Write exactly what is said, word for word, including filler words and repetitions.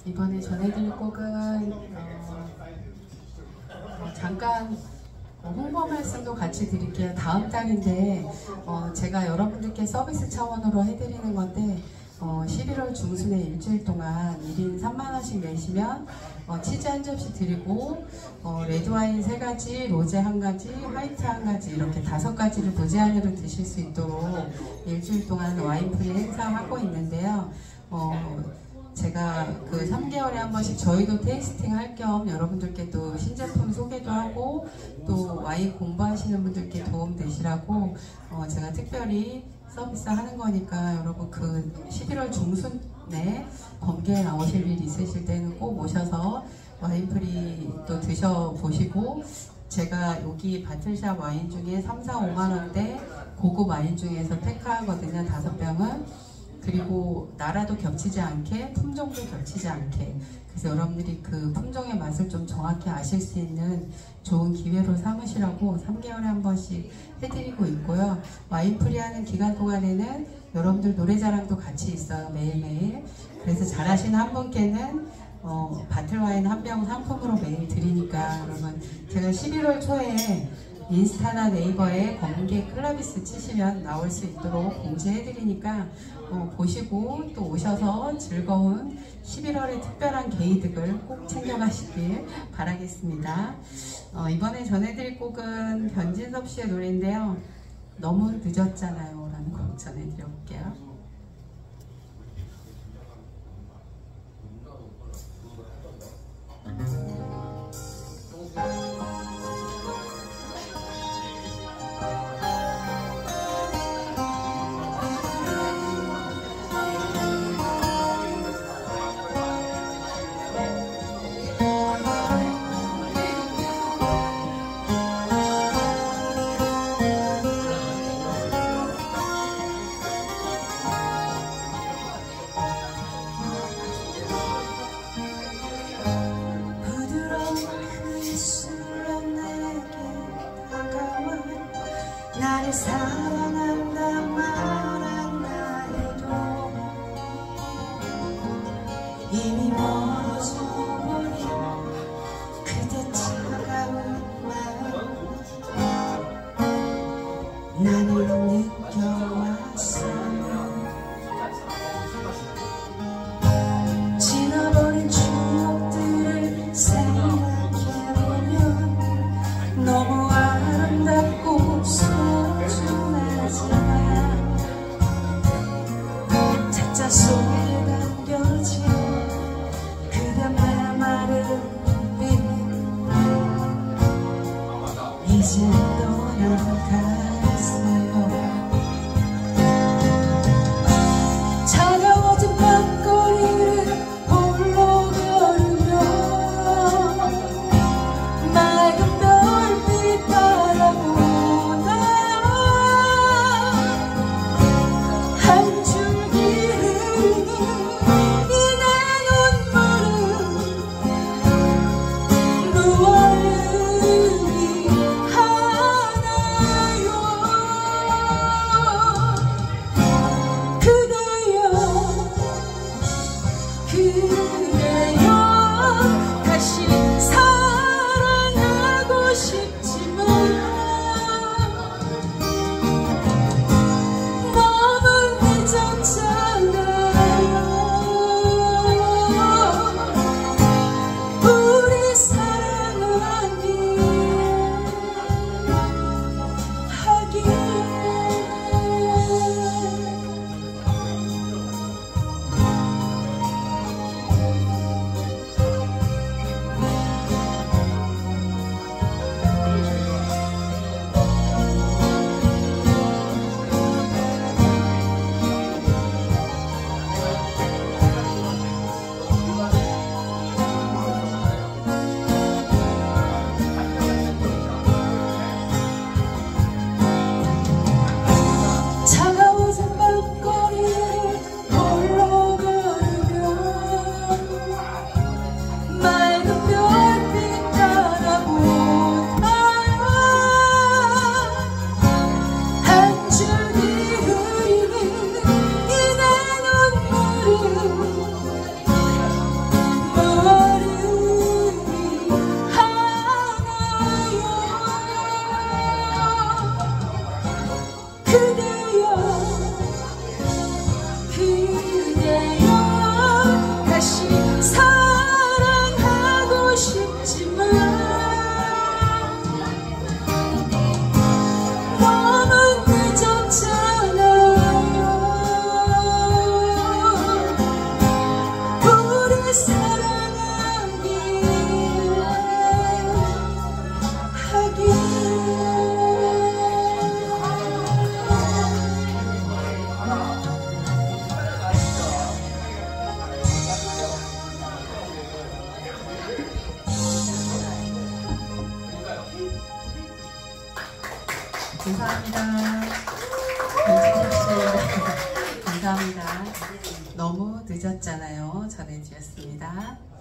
이번에 전해드릴 곡은 어, 어, 잠깐 홍보 말씀도 같이 드릴게요. 다음 달인데 어, 제가 여러분들께 서비스 차원으로 해드리는 건데 어, 십일월 중순에 일주일 동안 일 인 삼만 원씩 내시면 어, 치즈 한 접시 드리고 어, 레드와인 세 가지, 로제 한 가지, 화이트 한 가지 이렇게 다섯 가지를 무제한으로 드실 수 있도록 일주일 동안 와인프리 행사하고 있는데요. 어, 제가 그 삼 개월에 한 번씩 저희도 테이스팅 할 겸 여러분들께 또 신제품 소개도 하고 또 와인 공부하시는 분들께 도움 되시라고 어 제가 특별히 서비스 하는 거니까 여러분 그 십일월 중순에 번개에 나오실 일 있으실 때는 꼭 오셔서 와인프리 또 드셔보시고 제가 여기 바틀샵 와인 중에 삼, 사, 오만 원대 고급 와인 중에서 택하거든요. 다섯 병은. 그리고 나라도 겹치지 않게 품종도 겹치지 않게 그래서 여러분들이 그 품종의 맛을 좀 정확히 아실 수 있는 좋은 기회로 삼으시라고 삼 개월에 한 번씩 해드리고 있고요. 와인프리 하는 기간 동안에는 여러분들 노래자랑도 같이 있어요. 매일매일. 그래서 잘하시는 한 분께는 어, 바틀와인 한 병 상품으로 매일 드리니까 여러분 제가 십일월 초에 인스타나 네이버에 번개 클라비스 치시면 나올 수 있도록 공지해드리니까 어, 보시고 또 오셔서 즐거운 십일월의 특별한 게이득을 꼭 챙겨가시길 바라겠습니다. 어, 이번에 전해드릴 곡은 변진섭 씨의 노래인데요. 너무 늦었잖아요 라는 곡 전해드려볼게요. 나를 사랑한다 말한다 해도 이미 멀어져 버린 그대 차가운 마음 나는 느껴왔어. 지나버린 추억들을 생각해보면 너무 아름답고 소중하지만 책자 속에 담겨진 그대 메마른 빛 이제 떠나갔어요. 차가워진 밤거리를 홀로 걸으며 맑은 별빛 바라보다 한 줄기 흐르는 이 내 눈물은 무얼르기 하나요. 그대여 그대여 다시 사랑하고 싶지만 너무 늦었잖아. 우리 사랑하기에 하기에 감사합니다. 김진석 씨 감사합니다. 너무 늦었잖아요. 전해주셨습니다.